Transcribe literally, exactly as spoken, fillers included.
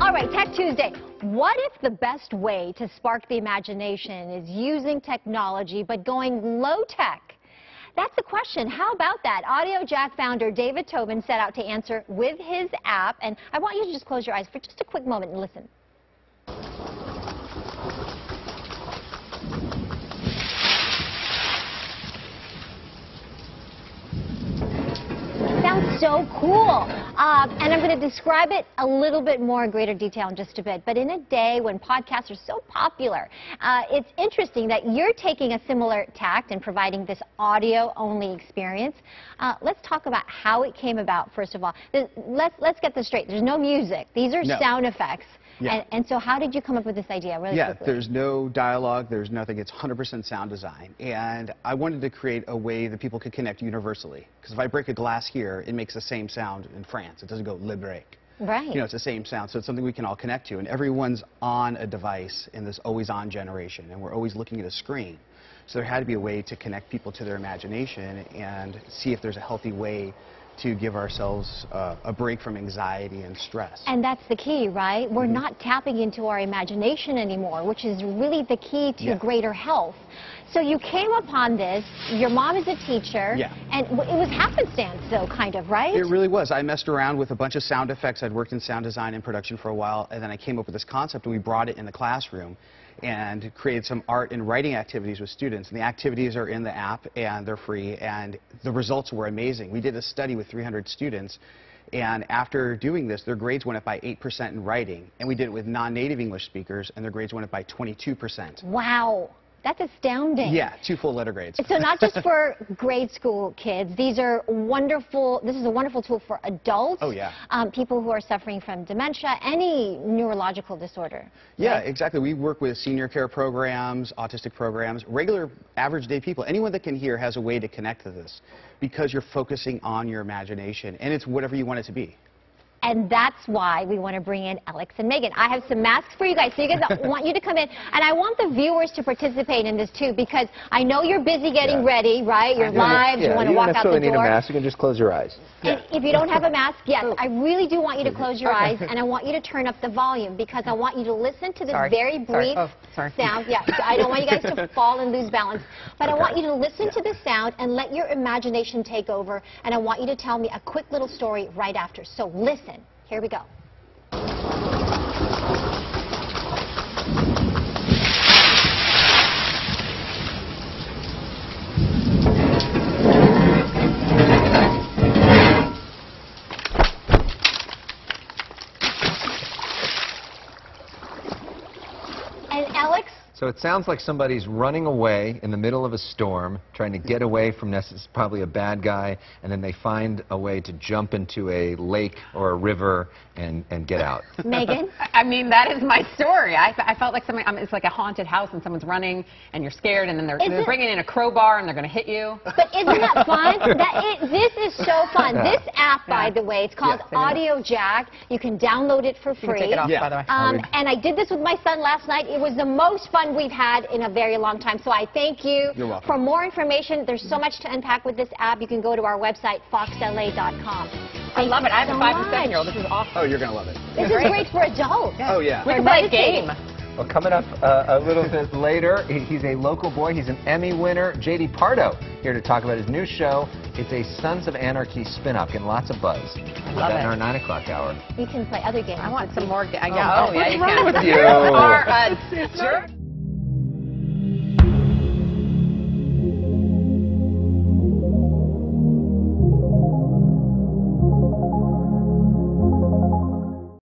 All right, Tech Tuesday. What if the best way to spark the imagination is using technology but going low-tech? That's the question. How about that? Audiojack founder David Tobin set out to answer with his app. And I want you to just close your eyes for just a quick moment and listen. Sounds so cool. Uh, and I'm going to describe it a little bit more in greater detail in just a bit. But in a day when podcasts are so popular, uh, it's interesting that you're taking a similar tact and providing this audio-only experience. Uh, let's talk about how it came about, first of all. Let's, let's get this straight. There's no music. These are no. sound effects. Yeah. And, and so how did you come up with this idea? Really yeah, quickly? There's no dialogue, there's nothing. It's one hundred percent sound design. And I wanted to create a way that people could connect universally. Because if I break a glass here, it makes the same sound in France. It doesn't go le break. Right. You know, it's the same sound. So it's something we can all connect to. And everyone's on a device in this always-on generation. And we're always looking at a screen. So there had to be a way to connect people to their imagination and see if there's a healthy way to give ourselves uh, a break from anxiety and stress. And that's the key, right? We're Mm-hmm. not tapping into our imagination anymore, which is really the key to yeah. greater health. So you came upon this, your mom is a teacher, yeah. and it was happenstance though, kind of, right? It really was. I messed around with a bunch of sound effects. I'd worked in sound design and production for a while, and then I came up with this concept, and we brought it in the classroom and created some art and writing activities with students. And the activities are in the app, and they're free, and the results were amazing. We did a study with three hundred students, and after doing this, their grades went up by eight percent in writing. And we did it with non-native English speakers, and their grades went up by twenty-two percent. Wow. That's astounding. Yeah, two full letter grades. So not just for grade school kids, these are wonderful, this is a wonderful tool for adults. Oh, yeah. Um, people who are suffering from dementia, any neurological disorder. Yeah, right? exactly. We work with senior care programs, autistic programs, regular average day people. Anyone that can hear has a way to connect to this because you're focusing on your imagination, and it's whatever you want it to be. And that's why we want to bring in Alex and Megan. I have some masks for you guys, so you guys I want you to come in. And I want the viewers to participate in this, too, because I know you're busy getting yeah. ready, right? You're live, yeah, you want to you walk out the door. You don't necessarily need a mask. You can just close your eyes. And yeah. if you don't have a mask, yes, I really do want you to close your eyes, and I want you to turn up the volume, because I want you to listen to this sorry. very brief sorry. Oh, sorry. sound. Yeah, I don't want you guys to fall and lose balance, but okay. I want you to listen yeah. to the sound and let your imagination take over, and I want you to tell me a quick little story right after. So listen. Here we go. And Alex? So it sounds like somebody's running away in the middle of a storm, trying to get away from this, probably a bad guy, and then they find a way to jump into a lake or a river and, and get out. Megan? I mean, that is my story. I, I felt like somebody, I mean, it's like a haunted house and someone's running and you're scared and then they're, they're bringing in a crowbar and they're going to hit you. But isn't that fun? that it, this is so fun. Yeah. This app, by yeah. the way, it's called yes, Audiojack. You can download it for free. You can take it off, yeah. by the way. Um, and I did this with my son last night. It was the most fun we've had in a very long time. So I thank you. You're welcome. For more information, there's so much to unpack with this app. You can go to our website, fox L A dot com. I love it. I have so a five much. and seven year old. This is awesome. Oh, you're going to love it. This is great for adults. Yeah. Oh, yeah. We can play a game. Well, coming up uh, a little bit later, he, he's a local boy. He's an Emmy winner. J D Pardo here to talk about his new show. It's a Sons of Anarchy spin-off. Getting lots of buzz. I love that it. in our nine o'clock hour. You can play other games. I want some more. Oh, oh, yeah, what's you wrong can. with you? You are a jerk.